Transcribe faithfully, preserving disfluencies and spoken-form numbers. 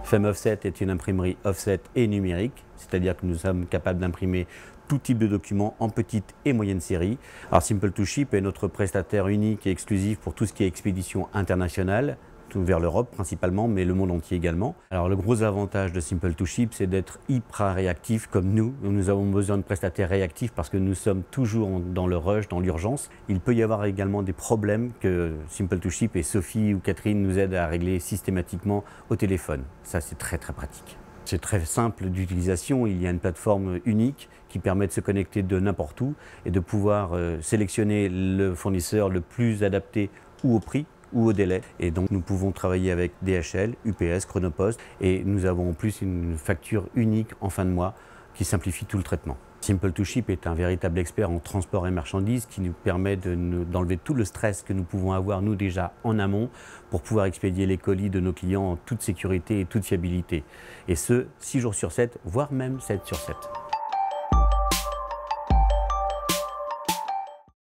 FemOffset est une imprimerie offset et numérique, c'est-à-dire que nous sommes capables d'imprimer tout type de documents en petite et moyenne série. Alors Simple to Ship est notre prestataire unique et exclusif pour tout ce qui est expédition internationale, tout vers l'Europe principalement, mais le monde entier également. Alors le gros avantage de Simple to Ship, c'est d'être hyper réactif comme nous. Nous avons besoin de prestataires réactifs parce que nous sommes toujours dans le rush, dans l'urgence. Il peut y avoir également des problèmes que Simple to Ship et Sophie ou Catherine nous aident à régler systématiquement au téléphone. Ça, c'est très très pratique. C'est très simple d'utilisation, il y a une plateforme unique qui permet de se connecter de n'importe où et de pouvoir euh, sélectionner le fournisseur le plus adapté ou au prix ou au délai. Et donc nous pouvons travailler avec D H L, U P S, Chronopost et nous avons en plus une facture unique en fin de mois qui simplifie tout le traitement. Simple to Ship est un véritable expert en transport et marchandises qui nous permet d'enlever tout le stress que nous pouvons avoir nous déjà en amont pour pouvoir expédier les colis de nos clients en toute sécurité et toute fiabilité. Et ce, six jours sur sept, voire même sept sur sept.